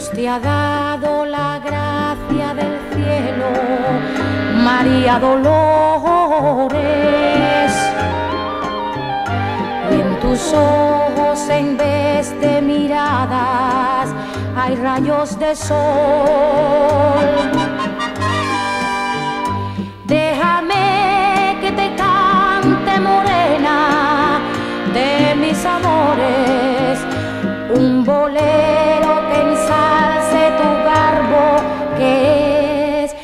te ha dado la gracia del cielo, María Dolores, y en tus ojos en vez de miradas hay rayos de sol. Déjame que te cante, morena, de mis amores, un bolero que ensalce tu garbo que es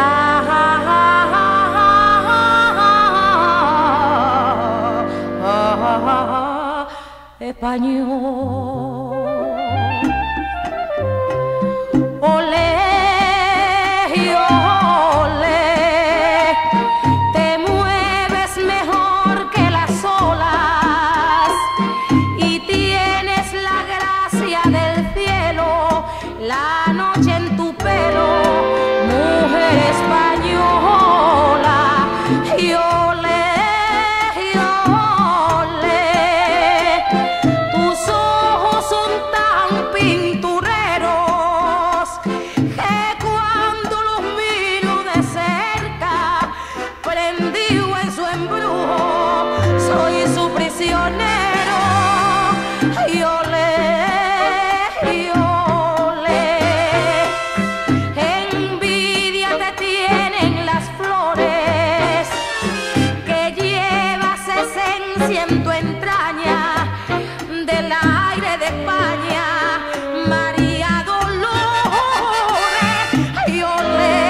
español. Olé, olé, te mueves mejor que las olas y tienes la gracia del cielo, la noche en tu pelo, mujer española. Y olé, olé, tus ojos son tan pintureros que cuando los miro de cerca, prendido en su embrujo, soy su prisionero. Y olé, olé, envidia te tienen las flores, que llevas esencia en tu entraña del aire de España, María Dolores. Y olé,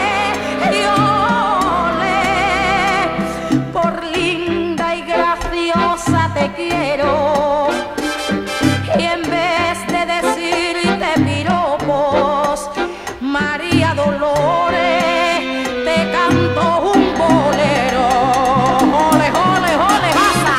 por linda y graciosa te quiero, y en vez de decirte piropos, María Dolores, te canto un bolero. Ole, ole, ole, basta.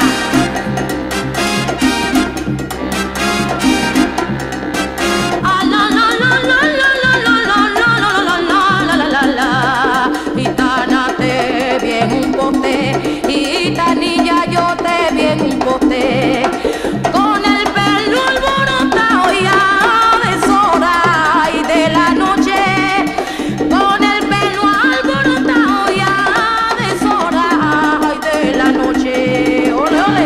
Ah, la, la, la, la, la, la, la, la, la, la, la, la, la. Gitana, te bien un pote, gitanilla, yo te bien un pote, con el pelo alborotado ya deshora y de la noche, con el pelo alborotado ya deshora y de la noche. Ole, ole.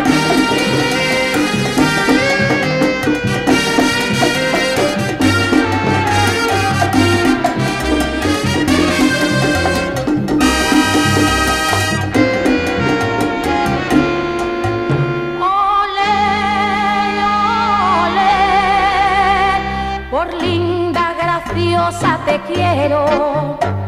Ole, ole, por linda, graciosa te quiero,